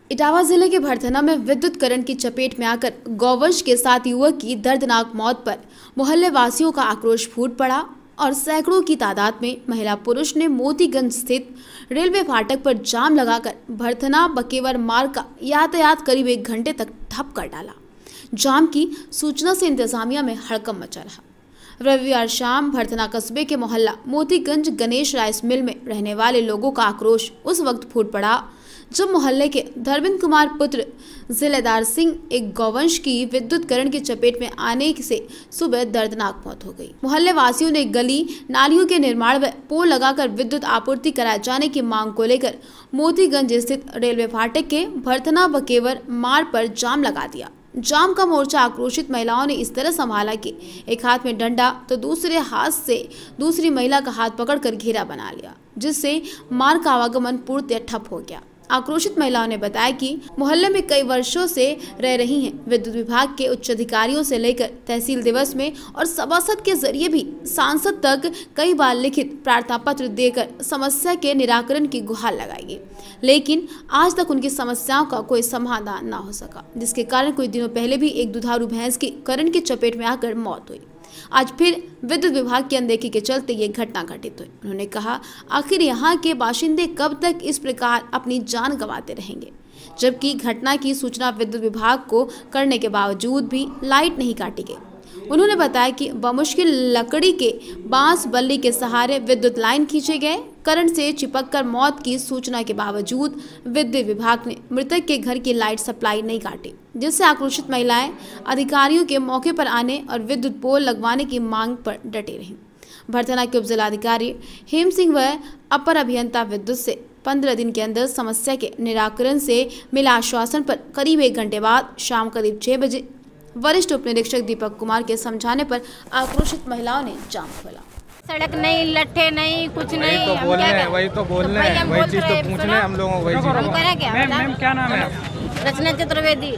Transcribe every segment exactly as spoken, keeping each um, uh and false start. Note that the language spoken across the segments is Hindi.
इटावा जिले के भरथना में विद्युत करंट की चपेट में आकर गौवंश के सात युवक की दर्दनाक मौत पर मोहल्ले वासियों का आक्रोश फूट पड़ा और सैकड़ों की तादाद में महिला पुरुष ने मोतीगंज स्थित रेलवे फाटक पर जाम लगाकर भरथना बकेवर मार्ग का यातायात करीब एक घंटे तक ठप कर डाला। जाम की सूचना से इंतजामिया में हड़कंप मचा रहा। रविवार शाम भरथना कस्बे के मोहल्ला मोतीगंज गणेश राइस मिल में रहने वाले लोगों का आक्रोश उस वक्त फूट पड़ा जब मोहल्ले के धर्मेंद्र कुमार पुत्र जिलेदार सिंह एक गौवंश की विद्युत करंट की चपेट में आने से सुबह दर्दनाक मौत हो गई। मोहल्ले वासियों ने गली नालियों के निर्माण व पोल लगाकर विद्युत आपूर्ति कराए जाने की मांग को लेकर मोतीगंज स्थित रेलवे फाटक के भरथना बकेवर मार्ग पर जाम लगा दिया। जाम का मोर्चा आक्रोशित महिलाओं ने इस तरह संभाला कि एक हाथ में डंडा तो दूसरे हाथ से दूसरी महिला का हाथ पकड़कर घेरा बना लिया, जिससे मार्ग का आवागमन पूर्णतः ठप हो गया। आक्रोशित महिलाओं ने बताया कि मोहल्ले में कई वर्षों से रह रही हैं। विद्युत विभाग के उच्च अधिकारियों से लेकर तहसील दिवस में और सभासद के जरिए भी सांसद तक कई बार लिखित प्रार्थना पत्र देकर समस्या के निराकरण की गुहार लगाई, लेकिन आज तक उनकी समस्याओं का कोई समाधान न हो सका, जिसके कारण कुछ दिनों पहले भी एक दुधारू भैंस की करंट की चपेट में आकर मौत हुई। आज फिर विद्युत विभाग की अनदेखी के चलते ये घटना घटित हुई। उन्होंने कहा, आखिर यहाँ के बाशिंदे कब तक इस प्रकार अपनी जान गंवाते रहेंगे, जबकि घटना की सूचना विद्युत विभाग को करने के बावजूद भी लाइट नहीं काटी गई। उन्होंने बताया कि बमुश्किल लकड़ी के बांस बल्ली के सहारे विद्युत लाइन खींचे गए। करंट से चिपककर मौत की सूचना के बावजूद विद्युत विभाग ने मृतक के घर की लाइट सप्लाई नहीं काटी, जिससे आक्रोशित महिलाएं अधिकारियों के मौके पर आने और विद्युत पोल लगवाने की मांग पर डटे रहीं। भरथना के उप जिलाधिकारी हेम सिंह व अपर अभियंता विद्युत से पंद्रह दिन के अंदर समस्या के निराकरण से मिला आश्वासन पर करीब एक घंटे बाद शाम करीब छह बजे वरिष्ठ उप निरीक्षक दीपक कुमार के समझाने पर आक्रोशित महिलाओं ने जाम खोला। सड़क नहीं, लट्ठे नहीं, कुछ नहीं। तो बोल रहे हैं, वही तो बोल रहे हैं, वही चीज तो पूछ रहे हैं हम लोगों को, वही चीज। हम करें क्या? मैम मैम क्या नाम है आपका? रचना चतुर्वेदी।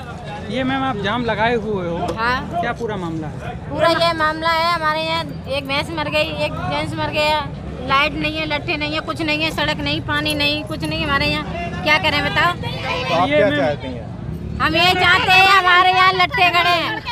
ये मैम आप जाम लगाए हुए हो, हाँ। क्या पूरा मामला है? पूरा ये मामला है, हमारे यहाँ एक भैंस मर गई, एक जेंट्स मर गया, लाइट नहीं है, लट्ठे नहीं है, कुछ नहीं है, सड़क नहीं, पानी नहीं, कुछ नहीं हमारे यहाँ। क्या करें बताओ? तो आप क्या चाहती हैं? हम ये चाहते हैं हमारे यहाँ लट्ठे खड़े हैं,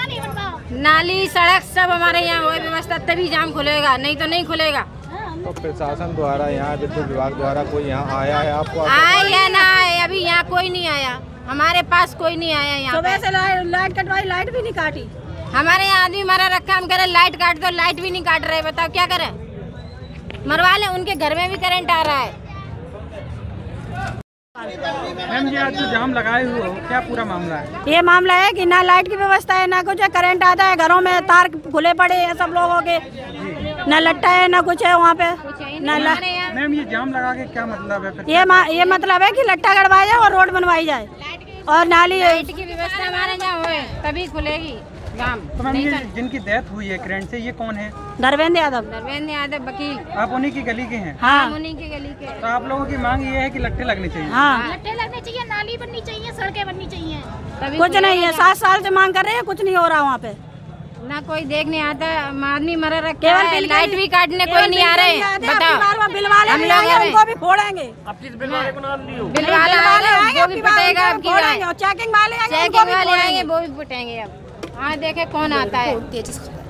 नाली सड़क सब हमारे यहाँ हो व्यवस्था, तभी जाम खुलेगा, नहीं तो नहीं खुलेगा। तो प्रशासन द्वारा यहाँ विद्युत विभाग द्वारा कोई यहाँ आया है आपको? आए या ना आए, अभी यहाँ कोई नहीं आया, हमारे पास कोई नहीं आया। यहाँ सुबह से लाइट कटवाई, लाइट भी नहीं काटी। हमारे यहाँ आदमी मरा रखा, हम कह रहे लाइट काट दो, लाइट भी नहीं काट रहे, बताओ क्या करें? मरवा ले, उनके घर में भी करंट आ रहा है। मैम ये आज जो जाम लगाए हुए हो, क्या पूरा मामला है? ये मामला है कि ना लाइट की व्यवस्था है, ना कुछ है, करंट आता है, घरों में तार खुले पड़े हैं सब लोगों के, ना लट्टा है ना कुछ है वहाँ पे, ना ला... मैम ये जाम लगा के क्या मतलब है? ये ये मतलब है कि लट्टा गड़वाया जाए और रोड बनवाई जाए और नाली लाइट की व्यवस्था हमारे यहाँ होए तभी खुलेगी जाम। तो मैम ये जिनकी डेथ हुई है करंट से, ये कौन है? धर्मेंद्र यादव। धर्मेंद्र यादव वकील। आप उन्हीं की गली के हैं? हाँ, उन्हीं की गली के। तो आप लोगों की मांग ये है कि लट्टे लगने चाहिए? हाँ, लट्टे लगने चाहिए, नाली बननी चाहिए, सड़कें बननी चाहिए, तभी कुछ नहीं है। सात साल से मांग कर रहे हैं, कुछ नहीं हो रहा वहाँ पे, ना कोई देखने आता, आदमी मरा रखा है, लाइट भी काटने कोई नहीं आ रहे। बताओ, बिल वाले हम लोग उनको भी फोड़ेंगे, बिल वाले आएंगे वो भी फटेगा, चेकिंग वाले चेकिंग वाले आएंगे वो भी फटेंगे। अब हाँ देखे कौन आता है।